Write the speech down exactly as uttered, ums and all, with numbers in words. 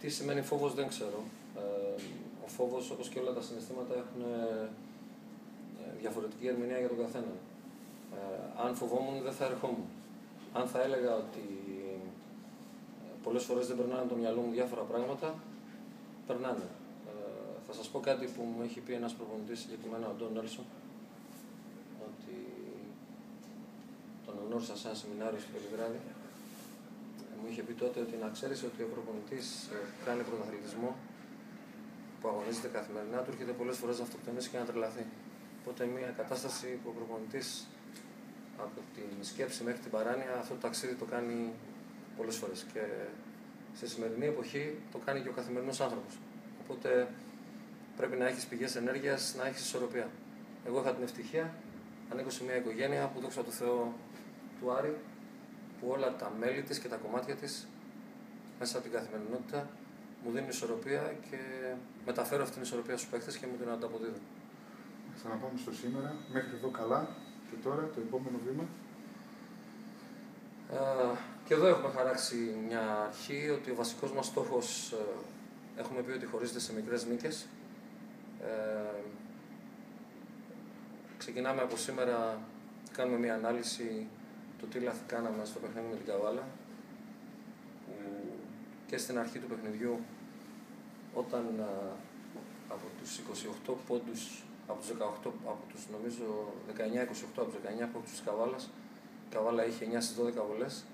Τι σημαίνει φόβος δεν ξέρω. Ε, ο φόβος, όπως και όλα τα συναισθήματα, έχουν ε, διαφορετική ερμηνεία για τον καθένα. Ε, αν φοβόμουν, δεν θα ερχόμουν. Αν θα έλεγα ότι ε, πολλές φορές δεν περνάνε από το μυαλό μου διάφορα πράγματα, περνάνε. Ε, θα σας πω κάτι που μου έχει πει ένας προπονητής, συγκεκριμένα ο Ντόν Νέλσον, ότι τον γνώρισα σε ένα σεμινάριο στο Βελιγράδι. Μου είχε πει τότε ότι να ξέρεις ότι ο προπονητής κάνει πρωταθλητισμό που αγωνίζεται καθημερινά, του έρχεται πολλές φορές να αυτοκτονήσει και να τρελαθεί. Οπότε μια κατάσταση που ο προπονητής από την σκέψη μέχρι την παράνοια αυτό το ταξίδι το κάνει πολλές φορές. Και στη σημερινή εποχή το κάνει και ο καθημερινός άνθρωπος. Οπότε πρέπει να έχεις πηγές ενέργειας, να έχεις ισορροπία. Εγώ είχα την ευτυχία, ανήκω σε μια οικογένεια που δόξα τω Θεώ του Άρη, που όλα τα μέλη της και τα κομμάτια της μέσα από την καθημερινότητα μου δίνουν ισορροπία και μεταφέρω αυτήν την ισορροπία στους παίκτες και μου την ανταποδίδω. Θα να πάμε στο σήμερα, μέχρι εδώ καλά και τώρα το επόμενο βήμα. Ε, και εδώ έχουμε χαράξει μια αρχή ότι ο βασικός μας στόχος, ε, έχουμε πει ότι χωρίζεται σε μικρές νίκες. Ε, ξεκινάμε από σήμερα, κάνουμε μια ανάλυση το τι λάθη κάναμε στο παιχνίδι με την Καβάλα, που και στην αρχή του παιχνιδιού, όταν α, από τους είκοσι οκτώ πόντους, από τους δεκαοκτώ, από τους νομίζω δεκαεννιά είκοσι οκτώ από τους δεκαεννιά πόντους της Καβάλας, η Καβάλα είχε εννιά στις δώδεκα βολές,